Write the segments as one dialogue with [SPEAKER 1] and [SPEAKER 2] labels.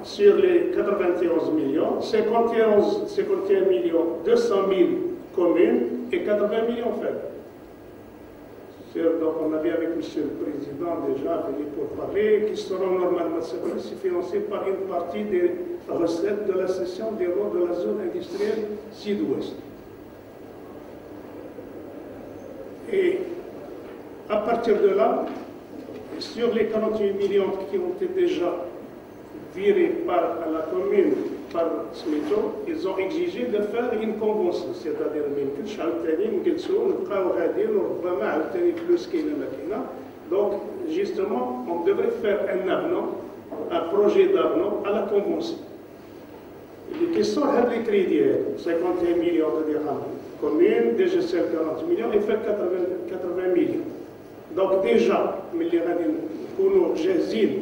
[SPEAKER 1] sur les 91 millions, 51 millions, 200 000 communes et 80 millions faibles. Donc on avait avec M. le Président déjà venu pour parler, qui seront normalement financés par une partie des recettes de la cession des routes de la zone industrielle sud-ouest. Et à partir de là, sur les 48 millions qui ont été déjà virés par la commune, par Smito, ils ont exigé de faire une convention, c'est-à-dire donc justement on devrait faire un avenant, un projet d'avenant à la convention. Les questions les crédits, 51 millions de dirhams, commune, DGCL 40 millions et fait 80 millions. Donc déjà, nous jazine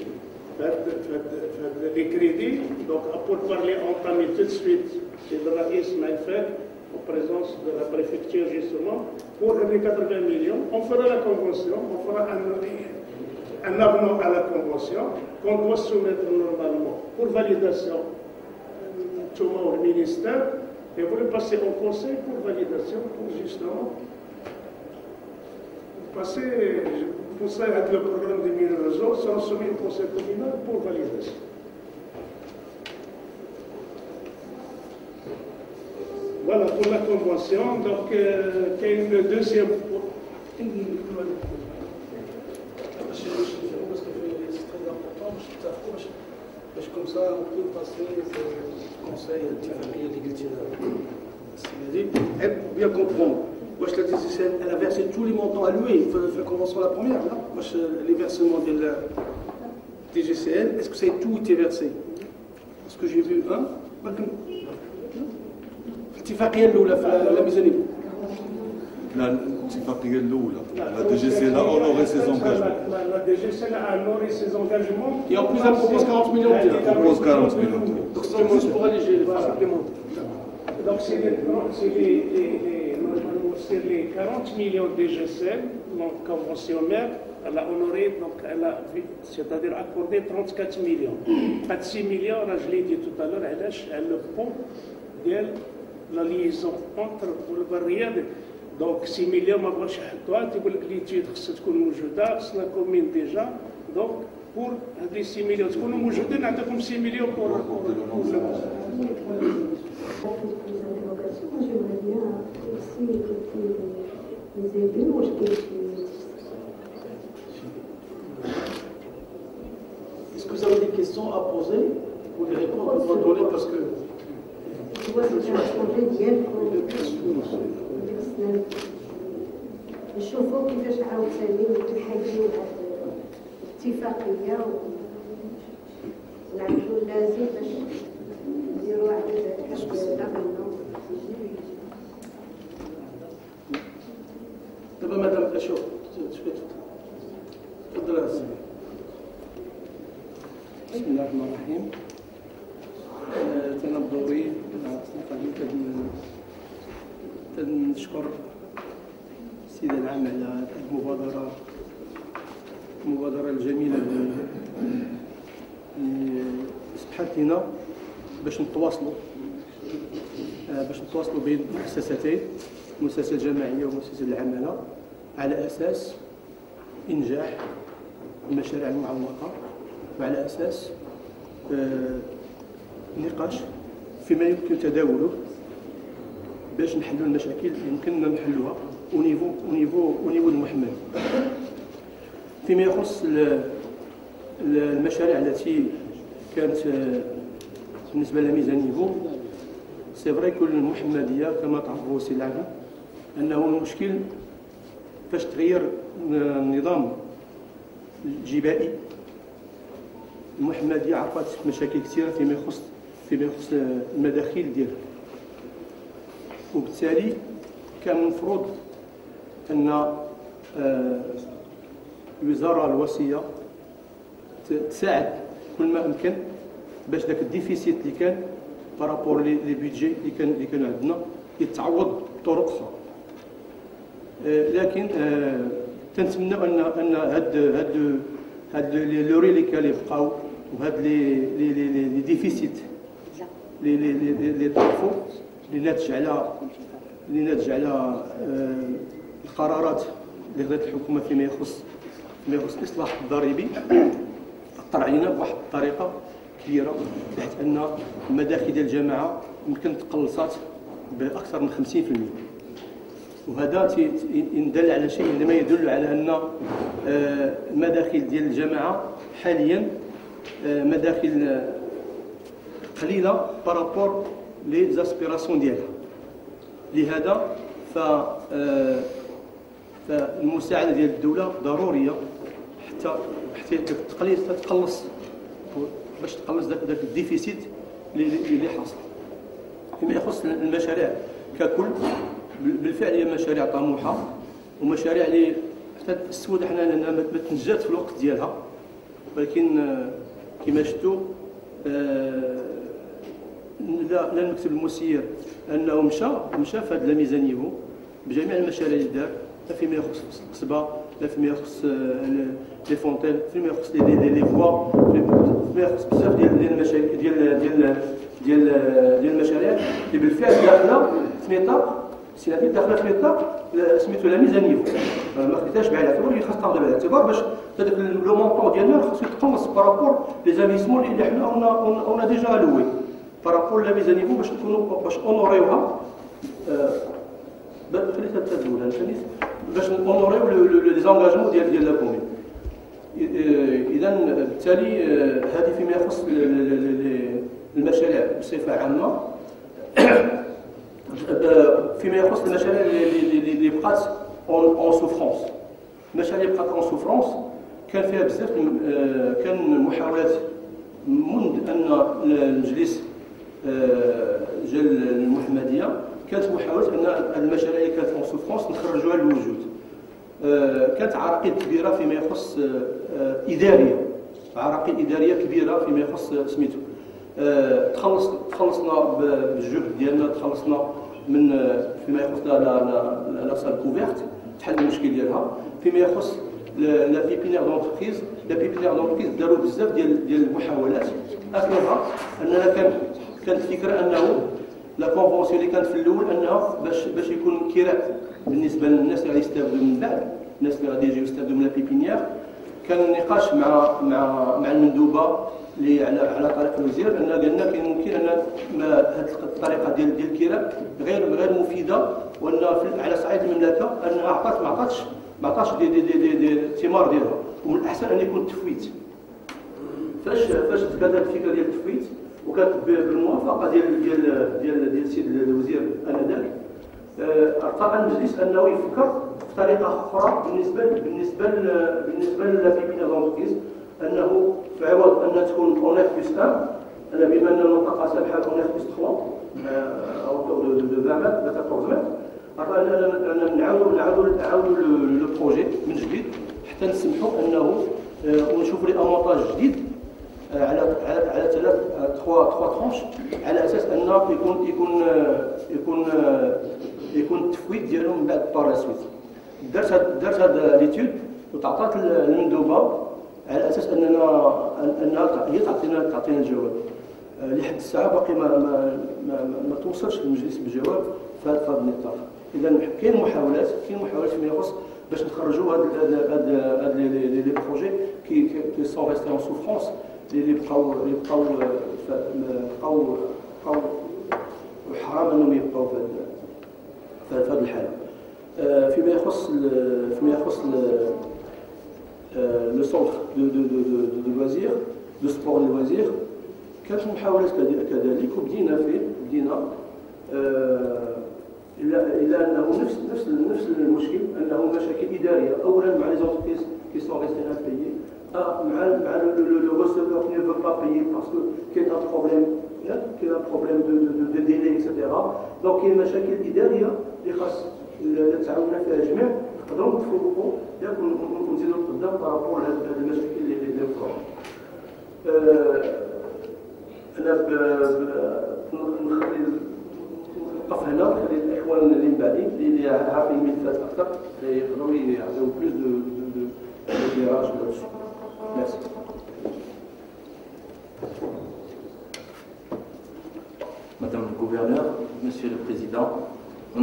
[SPEAKER 1] les crédits, donc pour parler, entamer tout de suite, c'est le Raïs Maïfek, en présence de la préfecture justement, pour les 80 millions, on fera la convention, on fera un avenant à la convention qu'on doit soumettre normalement pour validation au ministère, et vous le passez au conseil pour validation, pour justement passer, pour ça, avec le programme des 1000 réseaux, sera soumis au conseil communal pour validation. Voilà pour la convention. Donc, il y a une deuxième.
[SPEAKER 2] C'est très important, parce que comme ça, on peut passer au conseil pour bien comprendre. Moi, je l'ai dit, elle a versé tous les montants alloués. Il faut faire la convention la première, là. Moi, les versements de la DGCL, est-ce que ça a tout été versé? Parce que j'ai vu un. الاتفاقية الأولى في الميزانية.
[SPEAKER 3] لا الاتفاقية الأولى. La DGCL a honoré ses engagements.
[SPEAKER 1] La DGCL a honoré ses engagements.
[SPEAKER 2] Et en plus, elle propose 40 millions de dirhams.
[SPEAKER 3] Elle propose 40 millions.
[SPEAKER 2] Donc c'est juste pour alléger les frais supplémentaires.
[SPEAKER 1] Donc c'est les 40 millions de DGCL, donc conventionnaire, elle a honoré, donc elle a, c'est-à-dire accordé 34 millions. Pas de 6 millions, je l'ai dit tout à l'heure, elle le pont d'elle. La liaison entre le barrière. Donc 6 millions, ما بغاش يحطوها تيقول لك ليتيد خصها تكون موجوده خصنا كومين ديجا دونك بور هذه 6 مليون تكونوا موجودين نعطيكم 6 مليون بور
[SPEAKER 2] Est-ce que vous avez des questions à poser pour les répondre à donner parce que
[SPEAKER 4] نشوفوا كيفاش عاوتاني نحيدوا الاتفاقيه ونعملوا اللازم باش نديروا واحد الامن.
[SPEAKER 2] دابا مدام اشوف تفضل يا سيدي. بسم الله الرحمن الرحيم. تنبضوي تنشكر السيدة العامة على المبادرة الجميلة اللي سمحت لنا باش نتواصلوا بين مؤسستين، المؤسسة الجماعية ومؤسسة العمالة، على أساس إنجاح المشاريع المعوقة وعلى أساس نقاش فيما يمكن تداوله باش نحلوا المشاكل اللي يمكننا نحلوها ونيفو المحمل. فيما يخص المشاريع التي كانت بالنسبه لميزانيفو، سي فري كل المحمديه كما تعرفوا سي العام انه المشكل فاش تغير النظام الجبائي. المحمديه عرفت مشاكل كثيره فيما يخص المداخيل ديالها، وبالتالي كان المفروض ان الوزاره الوصيه تساعد كل ما امكن باش داك الديفيسيت اللي كان بارابور لي بيدجي اللي كانوا عندنا يتعوض بطرق اخرى. لكن تنتمنى ان هاد لي ريليكا اللي بقاو
[SPEAKER 5] وهاد لي ديفيسيت لي طرفوا اللي ناتج على القرارات اللي خدات الحكومه فيما يخص الاصلاح الضريبي، اثر علينا بواحد الطريقه كبيره، بحيث ان المداخل ديال الجماعه يمكن تقلصات باكثر من 50%. وهذا يدل على شيء، عندما يدل على ان المداخل ديال الجماعه حاليا مداخل قليله بارابور لي زاسبيراسيون ديالها. لهذا فالمساعده ديال الدوله ضروريه حتى تقلص باش تقلص ذاك الديفيسيت اللي حاصل. فيما يخص المشاريع ككل، بالفعل هي مشاريع طموحه ومشاريع اللي حتى السود حنا ما تنجات في الوقت ديالها، ولكن كما شفتوا لا المكتب المسير انه مشى في هذا الميزانيو بجميع المشاريع اللي دار، لا فيما يخص القصبه، لا فيما يخص لي فونتين، فيما يخص لي فوا، فيما يخص بزاف ديال المشاريع ديال المشاريع اللي بالفعل داخله في نطاق سيناتي، داخله في نطاق سميتو لا ميزانيو، ما خديتهاش بعين الاعتبار، اللي خاص تاخذ بعين الاعتبار باش هذاك لو مونطون ديالنا خاصو يتقلص بارابور لي زانفيسمون اللي حنا اون ديجا الوي بارابور لا ميزانيو باش اونوريوها. خليتها تزول باش اونوريو لي زونغاجمون ديال لا كومين. اذا بالتالي هذه فيما يخص المشاريع بصفه عامه. فيما يخص المشاريع اللي بقات اون سوفرونس، المشاريع اللي بقات اون سوفرونس كان فيها بزاف، كان محاولات منذ ان المجلس جا المحمديه، كانت محاولة ان المشاريع اللي كانت اون سوفرونس نخرجوها للوجود. كانت عراقيل كبيره فيما يخص اداريه، عراقيل اداريه كبيره فيما يخص سميتو. تخلصنا بالجهد ديالنا، تخلصنا من فيما يخص لا سال كوفيرت، تحل المشكل ديالها. فيما يخص لا بيبينير دونتربريز، داروا بزاف ديال المحاولات. اخرها اننا كانت فكره انه لا كونفونسيون اللي كانت في الاول انها باش يكون كراء بالنسبه للناس اللي يستافدوا من بعد، الناس اللي غادي يجيو يستافدوا من لا بيبينيير. كان النقاش مع المندوبه اللي على طريق الوزير، ان قالنا كاين ممكن ان هذه الطريقه ديال الكراء غير مفيده، وان على صعيد المملكه انها ما عطاتش دي الثمار ديالها، ومن الاحسن ان يكون تفويت. فاش كانت الفكره ديال التفويت وكانت بالموافقه ديال السيد الوزير انذاك، ارتأى المجلس انه يفكر في طريقه اخرى بالنسبه للابيبينير دونتربريز، انه في عوض ان تكون اونير بلس 1، بما ان المنطقه سامحه اونير بلس 3 او دو 20 متر 14 متر، ارتأى ان نعاودوا لو بروجي من جديد حتى نسمحوا انه ونشوفوا لي امونطاج جديد على 3 ترونش، على اساس انه يكون التفويت ديالهم من بعد بار سويت. درت هذا ليتود وتعطات المندوبه على اساس انها هي تعطينا الجواب. لحد الساعه باقي ما توصلش المجلس بالجواب في هذا النطاق. اذا كاين محاولات فيما يخص باش نخرجوا هاد لي بروجي كي سون ريستي اون سوفرونس، اللي بقاو حرام انهم يبقاو في هذه الحاله. فيما يخص لو سونتر دو لوازير دو سبور لوازير، كانت محاولات كذلك وبدينا الا انه نفس المشكل، انه مشاكل اداريه اولا مع لي زونتربريز كي سون ريستي امبايي، مع le receveur qui ne veut pas payer parce qu'il y a un problème de délai, etc. Donc il y a une مشاكل إدارية اللي خاص تعاوننا فيها الجميع، نقدروا نتفوقوا ياك ونزيدوا لقدام بارابور لهاد المشاكل اللي وقعوا. أنا نخلي نوقف هنا، نخلي الإخوان اللي من بعدي اللي عارفين الملفات أكثر يقدروا يعطيو بلوس دو éclairage là-dessus. Merci.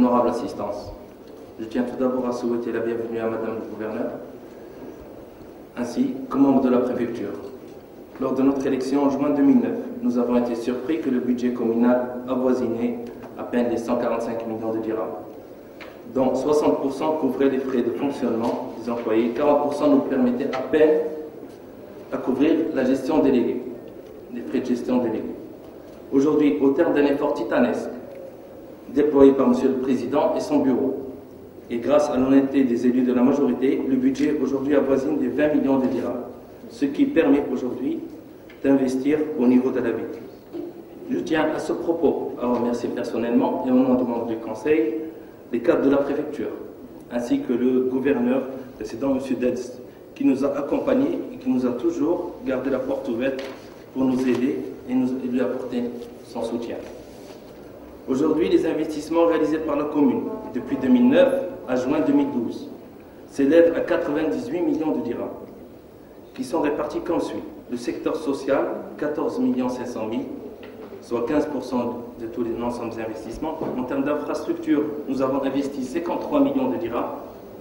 [SPEAKER 6] Honorable Assistance, je tiens tout d'abord à souhaiter la bienvenue à Madame le Gouverneur, ainsi qu'aux membres de la préfecture. Lors de notre élection en juin 2009, nous avons été surpris que le budget communal avoisinait à peine les 145 millions de dirhams, dont 60% couvraient les frais de fonctionnement des employés, 40% nous permettaient à peine à couvrir la gestion déléguée, les frais de gestion délégués. Aujourd'hui, au terme d'un effort titanesque déployé par M. le Président et son bureau, et grâce à l'honnêteté des élus de la majorité, le budget aujourd'hui avoisine les 20 millions de dirhams, ce qui permet aujourd'hui d'investir au niveau de la ville. Je tiens à ce propos à remercier personnellement et au nom du membre du Conseil les cadres de la préfecture, ainsi que le gouverneur précédent, M. Dedz, qui nous a accompagnés et qui nous a toujours gardé la porte ouverte pour nous aider et lui apporter son soutien. Aujourd'hui, les investissements réalisés par la commune depuis 2009 à juin 2012 s'élèvent à 98 millions de dirhams, qui sont répartis comme suit. Le secteur social, 14 500 000, soit 15% de tous les ensembles des investissements. En termes d'infrastructures, nous avons investi 53 millions de dirhams.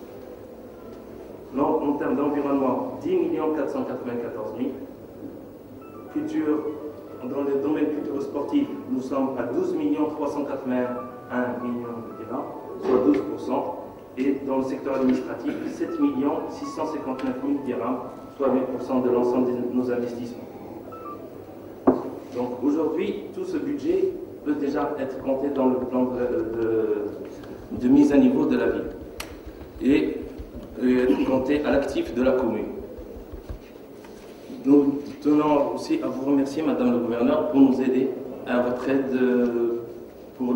[SPEAKER 6] En termes d'environnement, 10 494 000. Dans le domaine culturel-sportif, nous sommes à 12 381 millions de dirhams, soit 12%. Et dans le secteur administratif, 7 659 000 dirhams, soit 8% de l'ensemble de nos investissements. Donc aujourd'hui, tout ce budget peut déjà être compté dans le plan de mise à niveau de la ville et être compté à l'actif de la commune. Nous tenons aussi à vous remercier, Madame le Gouverneur, pour nous aider à votre aide pour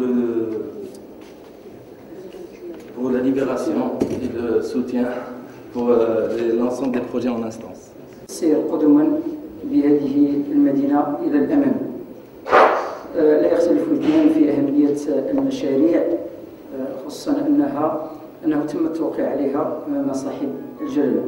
[SPEAKER 6] la libération et le soutien pour l'ensemble des projets en instance.
[SPEAKER 7] سير قدما بهذه المدينة إلى الأمام. لا يختلف الاثنان في أهمية المشاريع، خصوصا أنه تم التوقيع عليها أمام صاحب الجلالة.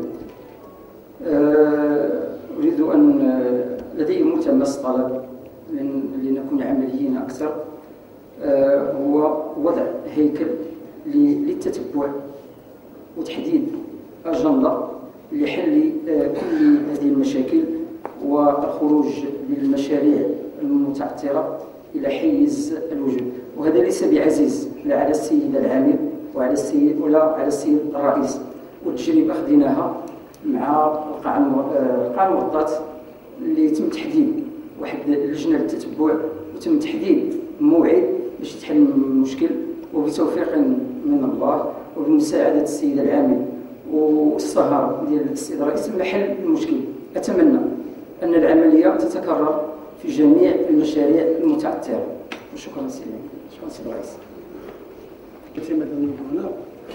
[SPEAKER 7] أريد أن لدي ملتمس طلب لنكون عمليين أكثر، هو وضع هيكل للتتبع وتحديد أجندة لحل كل هذه المشاكل والخروج بالمشاريع المتعثرة إلى حيز الوجود. وهذا ليس بعزيز لا على السيد العامل ولا على السيد الرئيس. والتجربة خديناها مع قاع المغطاة اللي تم تحديد واحد اللجنة للتتبع وتم تحديد موعد باش تحل المشكل، وبتوفيق من الله وبمساعدة السيد العامل والسهر ديال السيد الرئيس تم حل المشكل. أتمنى أن العملية تتكرر في جميع المشاريع المتعثرة. وشكرا سيدي. شكرا سيدي الرئيس.
[SPEAKER 2] Merci Madame le Gouverneur.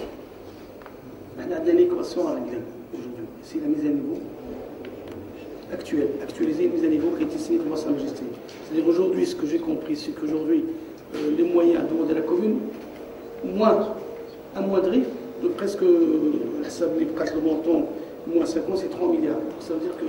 [SPEAKER 2] On a une équation à régler aujourd'hui. C'est la mise à niveau actuelle. Actualiser une mise à niveau qui a été signée par Sa Majesté. C'est-à-dire aujourd'hui, ce que j'ai compris, c'est qu'aujourd'hui, les moyens demandés à la commune, amoindris de presque, le montant, moins 50, c'est 3 milliards. Donc ça veut dire que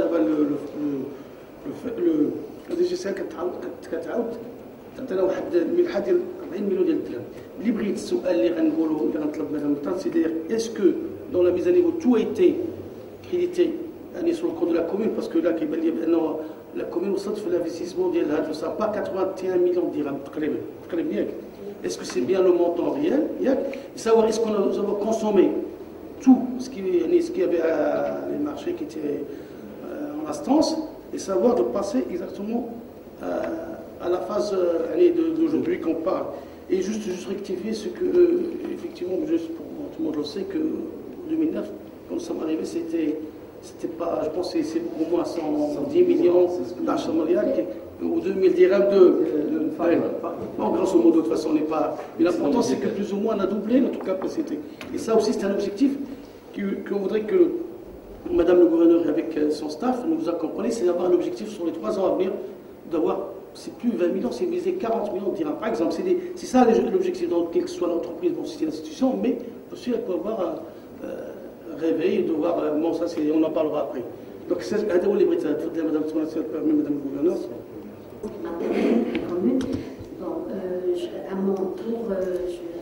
[SPEAKER 2] le DGCL كتعاود تعطينا واحد الملحه ديال 40 مليون ديال الدرهم. اللي بغيت السؤال اللي غنقولوا اللي غنطلب مدام المطار سي est-ce que dans la mise à niveau tout a été crédité sur le compte de la commune, parce que là كيبان لي بانه la commune وصلت في l'investissement ديالها ça pas 81 millions de dirhams تقريبا ياك. Est-ce que c'est bien le montant réel ياك, et savoir est-ce qu'on nous avons consommé tout ce qui avait à les marchés qui étaient en instance, et savoir de passer exactement à la phase d'aujourd'hui qu'on parle. Et juste rectifier ce que, effectivement, juste pour tout le monde le sait, que 2009, quand nous sommes arrivés, c'était pas, je pense que c'est au moins 110 millions d'achats mondiaux, ou 2000 dirhams bon, grosso modo, de toute façon, on n'est pas. Mais l'important, c'est que plus ou moins, on a doublé notre capacité. Et ça aussi, c'est un objectif qu'on voudrait que Madame le Gouverneur, avec son staff, nous accompagne, c'est d'avoir un objectif sur les 3 ans à venir, d'avoir. C'est plus 20 millions, c'est viser 40 millions de dirhams. Par exemple, c'est ça l'objectif, dans quelle que soit l'entreprise, bon, c'est l'institution, mais aussi elle peut avoir un réveil, de voir, bon, ça, on en parlera après. Donc, c'est Madame le Gouverneur.
[SPEAKER 4] Bon, à mon tour, je suis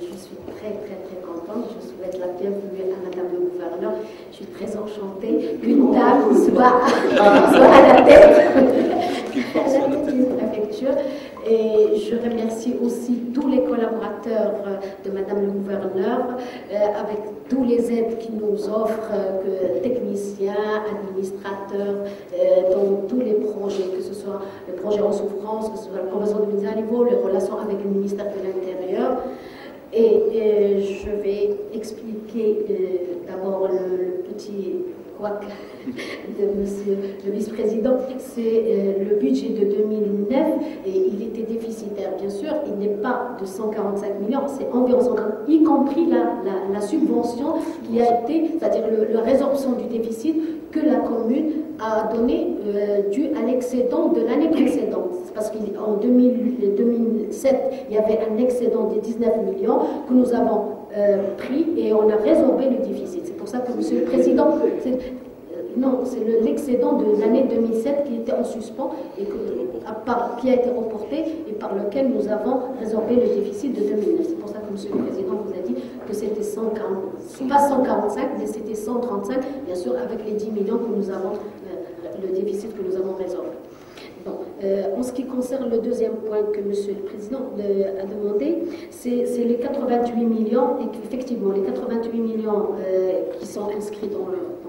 [SPEAKER 4] très contente. Je souhaite la bienvenue à Madame le gouverneur. Je suis très enchantée qu'une dame soit à la tête d'une préfecture. Et je remercie aussi tous les collaborateurs de Madame le gouverneur, avec tous les aides qu'ils nous offrent, techniciens, administrateurs, dans tous les projets, que ce soit le projet en souffrance, que ce soit la convention de mise à niveau, les relations avec le ministère de l'Intérieur. Et je vais expliquer d'abord le petit couac de Monsieur le vice-président. C'est le budget de 2009 et il était déficitaire, bien sûr. Il n'est pas de 145 millions, c'est environ 140, y compris la subvention qui a été, c'est-à-dire la résorption du déficit que la commune a donné dû à l'excédent de l'année précédente. Parce qu'en 2007, il y avait un excédent de 19 millions que nous avons pris et on a résorbé le déficit. C'est pour ça que, Monsieur le Président, non, c'est l'excédent de l'année 2007 qui était en suspens et qui a été reporté et par lequel nous avons résorbé le déficit de 2009. C'est pour ça que Monsieur le Président vous a dit que c'était 140, pas 145, mais c'était 135, bien sûr, avec les 10 millions que nous avons, le déficit que nous avons résorbé. Bon, en ce qui concerne le deuxième point que Monsieur le Président a demandé, c'est les 88 millions, et qu'effectivement, les 88 millions qui sont inscrits dans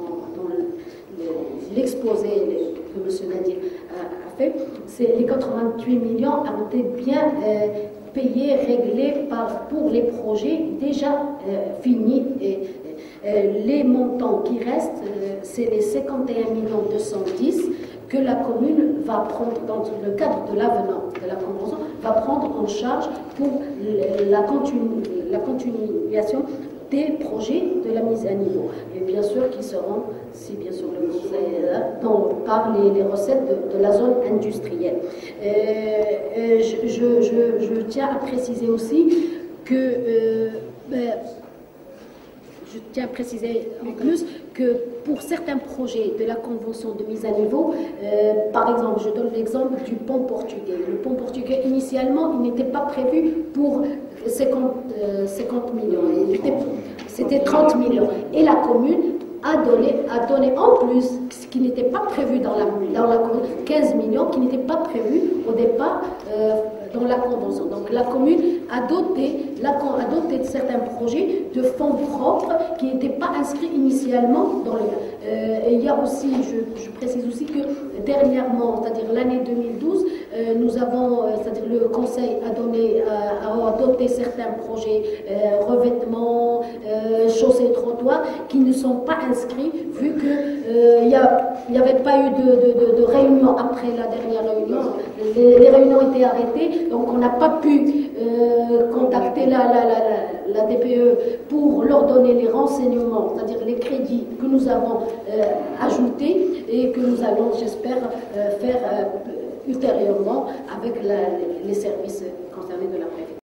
[SPEAKER 4] l'exposé que M. Nadir a fait, les 88 millions ont été bien payés, réglés pour les projets déjà finis. Et les montants qui restent, c'est les 51 millions 210 que la commune va prendre dans le cadre de l'avenant de la convention, va prendre en charge pour la continuation des projets de la mise à niveau. Et bien sûr qui seront, si bien sûr le conseil par les recettes de la zone industrielle. Je tiens à préciser aussi que je tiens à préciser en plus que pour certains projets de la convention de mise à niveau, par exemple, je donne l'exemple du pont portugais. Le pont portugais, initialement, il n'était pas prévu pour 50 millions. C'était 30 millions. Et la commune a donné en plus, ce qui n'était pas prévu dans la commune, 15 millions, qui n'était pas prévu au départ dans la convention. Donc la commune a doté certains projets de fonds propres qui n'étaient pas inscrits initialement dans le... il y a aussi, je précise aussi que dernièrement, c'est-à-dire l'année 2012, nous avons, c'est-à-dire le conseil a doté certains projets revêtements, chaussées et trottoirs qui ne sont pas inscrits vu qu'il n'y avait pas eu de réunion après la dernière réunion. Les réunions étaient arrêtées, donc on n'a pas pu contacter la DPE pour leur donner les renseignements, c'est-à-dire les crédits que nous avons ajoutés et que nous allons, j'espère, faire ultérieurement avec les services concernés de la préfecture.